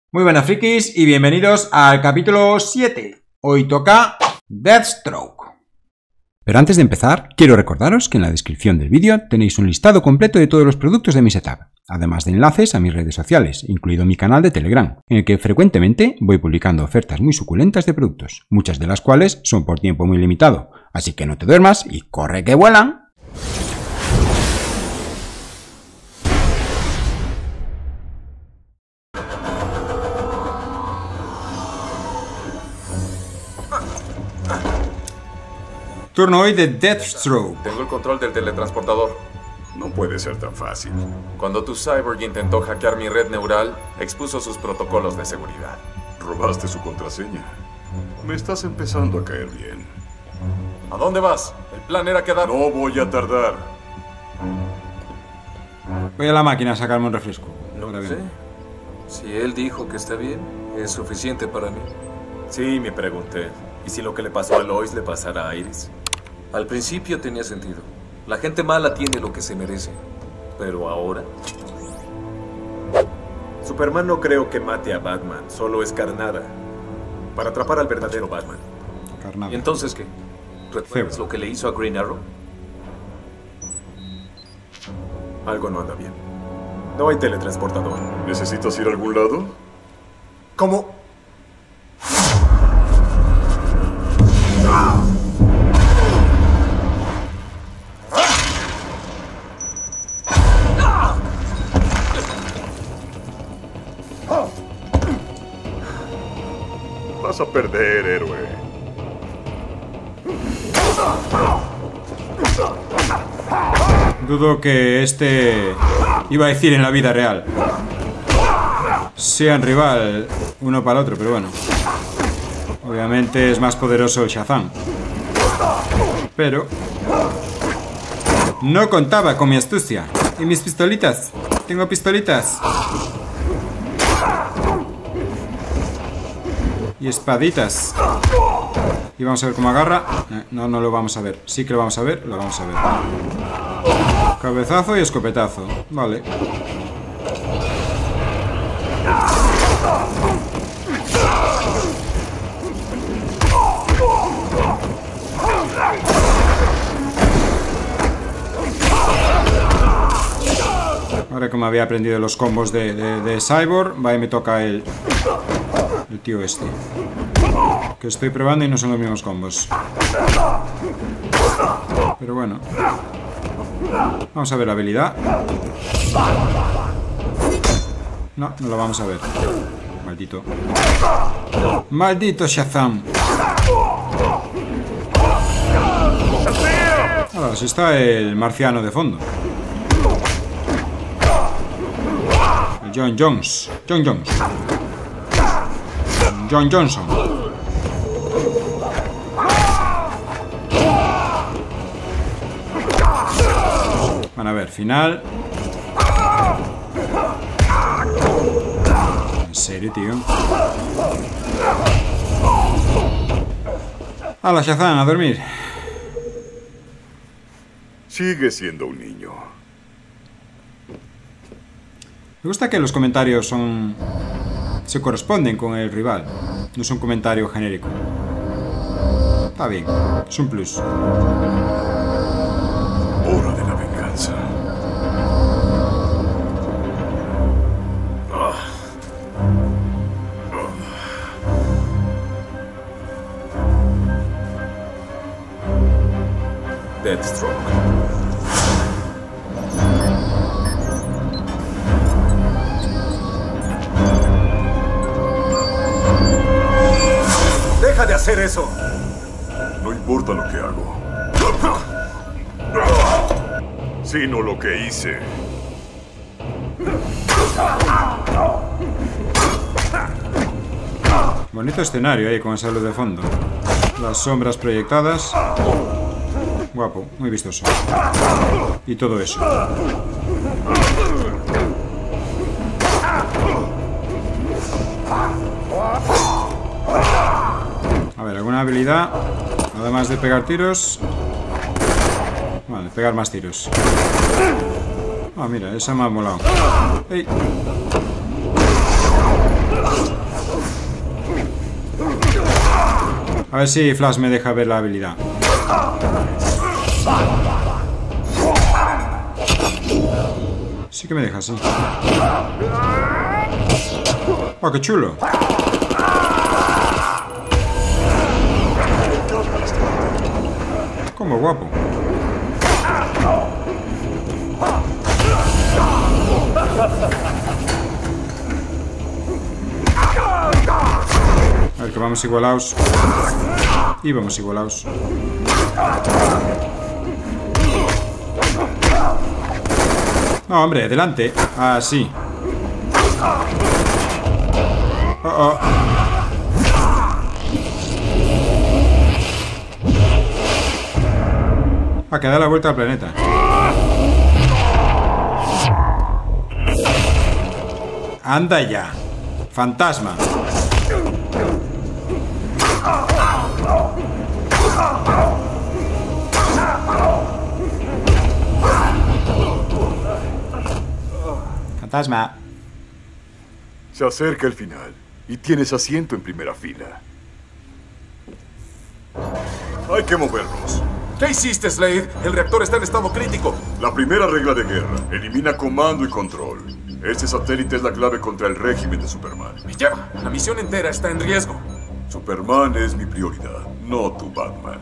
Muy buenas frikis y bienvenidos al capítulo 7. Hoy toca Deathstroke. Pero antes de empezar, quiero recordaros que en la descripción del vídeo tenéis un listado completo de todos los productos de mi setup, además de enlaces a mis redes sociales, incluido mi canal de Telegram, en el que frecuentemente voy publicando ofertas muy suculentas de productos, muchas de las cuales son por tiempo muy limitado, así que no te duermas y corre que vuelan. Turno hoy de Deathstroke. Tengo el control del teletransportador. No puede ser tan fácil. Cuando tu cyborg intentó hackear mi red neural, expuso sus protocolos de seguridad. Robaste su contraseña. Me estás empezando a caer bien. ¿A dónde vas? El plan era quedar... No voy a tardar. Voy a la máquina a sacarme un refresco. No sé. Si él dijo que está bien, es suficiente para mí. Sí, me pregunté. ¿Y si lo que le pasó a Lois le pasara a Iris? Al principio tenía sentido. La gente mala tiene lo que se merece. Pero ahora... Superman no creo que mate a Batman. Solo es carnada. Para atrapar al verdadero Batman. Carnada. ¿Y entonces qué? ¿Recuerdas lo que le hizo a Green Arrow? Algo no anda bien. No hay teletransportador. ¿Necesitas ir a algún lado? ¿Cómo? Vas a perder, héroe. Dudo que iba a decir en la vida real, sean rival uno para el otro, pero bueno. Obviamente es más poderoso el Shazam. Pero no contaba con mi astucia. Y mis pistolitas. Tengo pistolitas. Y espaditas. Y vamos a ver cómo agarra. No, no lo vamos a ver. Sí que lo vamos a ver. Lo vamos a ver. Cabezazo y escopetazo. Vale. Ahora que me había aprendido los combos de Cyborg, va y me toca el tío este. Que estoy probando y no son los mismos combos. Pero bueno. Vamos a ver la habilidad. No, no lo vamos a ver. Maldito. Maldito Shazam. Ahora, si está el marciano de fondo. El John Jones. John Jones. John Johnson. Van a ver, final. En serio, tío. Hala, Shazam, a dormir. Sigue siendo un niño. Me gusta que los comentarios se corresponden con el rival. No es un comentario genérico. Está bien, es un plus. Hora de la venganza. Deathstroke. ¡Deja de hacer eso! No importa lo que hago, sino lo que hice. Bonito escenario ahí con esa luz de fondo. Las sombras proyectadas. Guapo, muy vistoso. Y todo eso. A ver, ¿alguna habilidad? Además de pegar tiros. Vale, pegar más tiros. Ah, mira, esa me ha molado. ¡Ey! A ver si Flash me deja ver la habilidad. Sí que me deja, sí. ¡Oh, qué chulo! ¡Cómo guapo! A ver, que vamos igualados. Y vamos igualados. No, hombre, adelante. Ah, sí. Oh, oh. A que da la vuelta al planeta. Anda ya. Fantasma. Fantasma. Se acerca el final y tienes asiento en primera fila. Hay que movernos. ¿Qué hiciste, Slade? El reactor está en estado crítico. La primera regla de guerra. Elimina comando y control. Este satélite es la clave contra el régimen de Superman. Ya, la misión entera está en riesgo. Superman es mi prioridad, no tu Batman.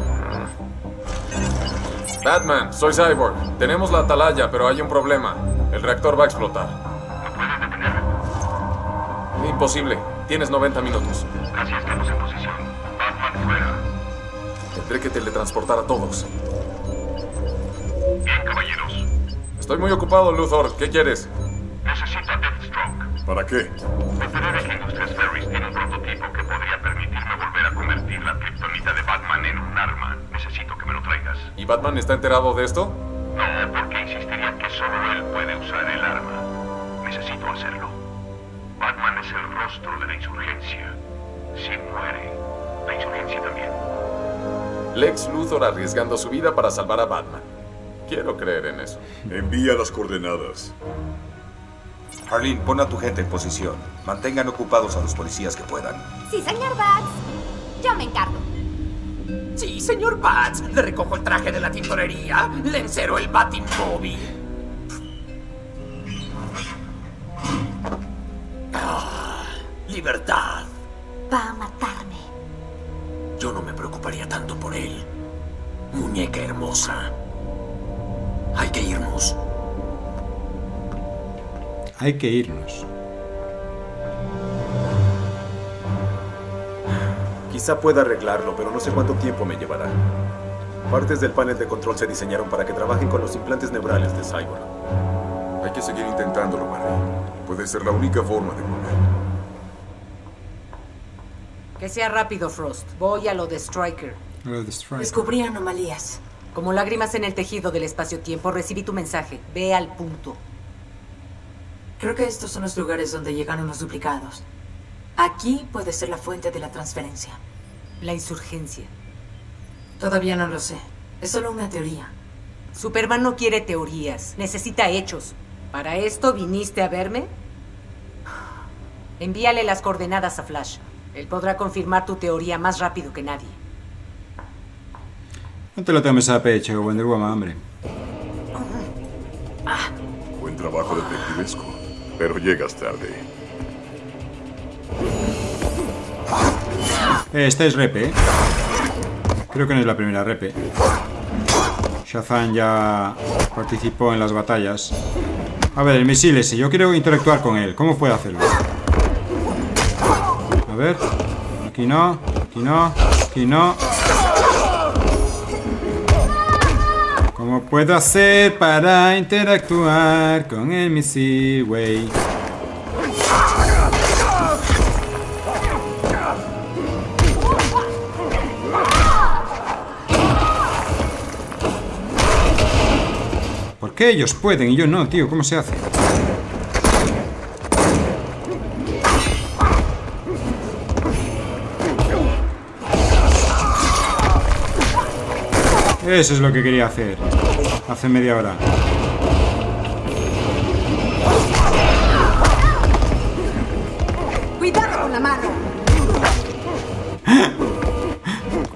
Batman, soy Cyborg. Tenemos la atalaya, pero hay un problema. El reactor va a explotar. ¿No puedes detenerlo? Imposible. Tienes 90 minutos. Casi estamos en posición. Batman fuera. Tendré que teletransportar a todos. Bien, caballeros. Estoy muy ocupado, Luthor. ¿Qué quieres? Necesito a Deathstroke. ¿Para qué? Me enteré de que Industrias Ferris tiene un prototipo que podría permitirme volver a convertir la kriptonita de Batman en un arma. Necesito que me lo traigas. ¿Y Batman está enterado de esto? No, porque insistiría que solo él puede usar el arma. Necesito hacerlo. Batman es el rostro de la insurgencia. Si muere, la insurgencia también. Lex Luthor arriesgando su vida para salvar a Batman. Quiero creer en eso. Envía las coordenadas. Harleen, pon a tu gente en posición. Mantengan ocupados a los policías que puedan. Sí, señor Bats. Yo me encargo. Sí, señor Bats. Le recojo el traje de la tintorería. Le encero el Batimóvil. Libertad. Va a matarme. Yo no me preocuparía tanto por él. Muñeca hermosa. Hay que irnos. Hay que irnos. Quizá pueda arreglarlo, pero no sé cuánto tiempo me llevará. Partes del panel de control se diseñaron para que trabajen con los implantes neurales de Cyborg. Hay que seguir intentándolo, Barry. Puede ser la única forma de volver. Que sea rápido, Frost. Voy a lo de Stryker. Descubrí anomalías. Como lágrimas en el tejido del espacio-tiempo, recibí tu mensaje. Ve al punto. Creo que estos son los lugares donde llegaron los duplicados. Aquí puede ser la fuente de la transferencia. La insurgencia. Todavía no lo sé. Es solo una teoría. Superman no quiere teorías. Necesita hechos. ¿Para esto viniste a verme? Envíale las coordenadas a Flash. Él podrá confirmar tu teoría más rápido que nadie. No te lo tomes a pecho, Wonder Woman, hombre. Buen trabajo detectivesco, pero llegas tarde. Esta es Repe, ¿eh? Creo que no es la primera Repe. Shazam ya participó en las batallas. A ver, el misil ese, yo quiero interactuar con él. ¿Cómo puedo hacerlo? A ver. Aquí no, aquí no, aquí no. ¿Cómo puedo hacer para interactuar con el misil, güey? ¿Por qué ellos pueden y yo no, tío? ¿Cómo se hace? Eso es lo que quería hacer hace media hora. ¡Cuidado con la mano!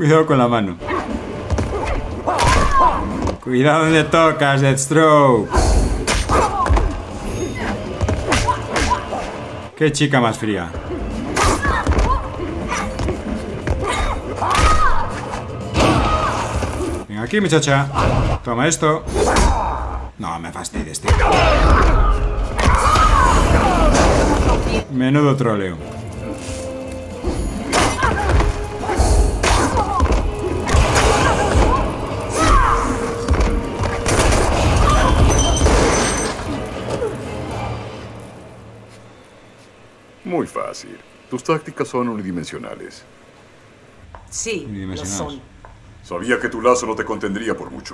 Cuidado con la mano. Cuidado donde tocas, Deathstroke. Qué chica más fría. Venga aquí, muchacha. Toma esto. No me fastidies, tío. Menudo troleo. Muy fácil. Tus tácticas son unidimensionales. Sí, lo son. Sabía que tu lazo no te contendría por mucho.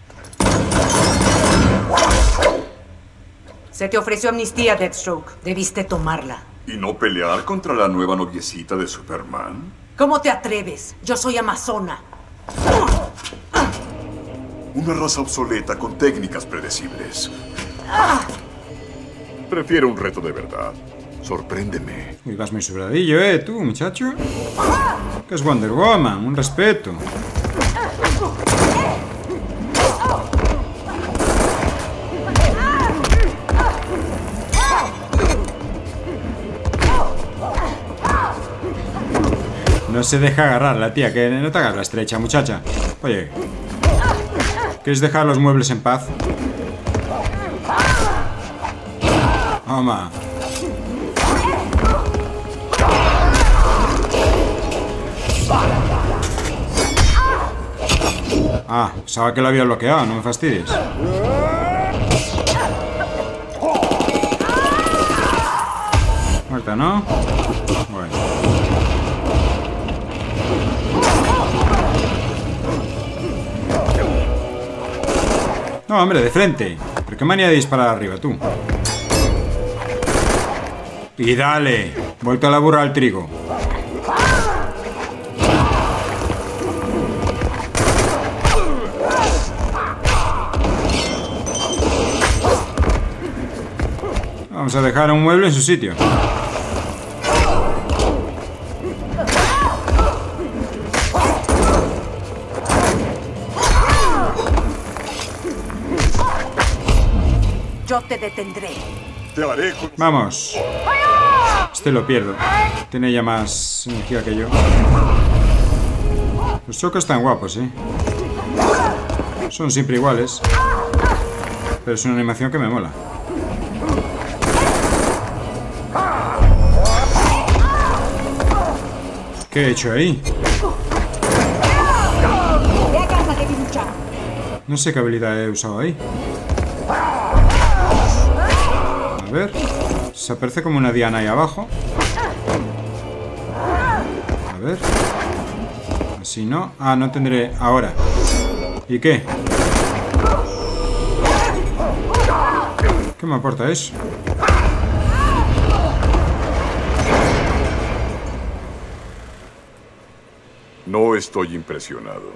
Se te ofreció amnistía, Deathstroke. Debiste tomarla. ¿Y no pelear contra la nueva noviecita de Superman? ¿Cómo te atreves? Yo soy amazona. Una raza obsoleta con técnicas predecibles. Prefiero un reto de verdad. Sorpréndeme. Uy, vas muy sobradillo, tú, muchacho. Que es Wonder Woman, un respeto. No se deja agarrar la tía, que no te hagas la estrecha, muchacha. Oye, ¿quieres dejar los muebles en paz? Toma. Ah, pensaba que lo había bloqueado, no me fastidies. Muerta, ¿no? Bueno. No, hombre, de frente. ¿Pero qué manía de disparar arriba, tú? Y dale. Vuelta la burra al trigo. Vamos a dejar un mueble en su sitio. Yo te detendré. Te haré. Vamos. Este lo pierdo. Tiene ya más energía que yo. Los chocos están guapos, ¿eh? Son siempre iguales. Pero es una animación que me mola. ¿Qué he hecho ahí? No sé qué habilidad he usado ahí. A ver. Se aparece como una diana ahí abajo. A ver. Así no. Ah, no tendré... Ahora. ¿Y qué? ¿Qué me aporta eso? No estoy impresionado.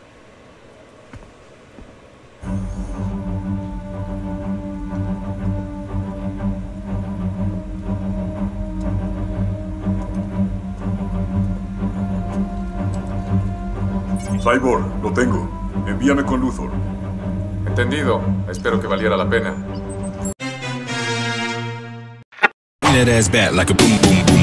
Cyborg, lo tengo. Envíame con Luthor. Entendido. Espero que valiera la pena. That ass back like a boom boom boom.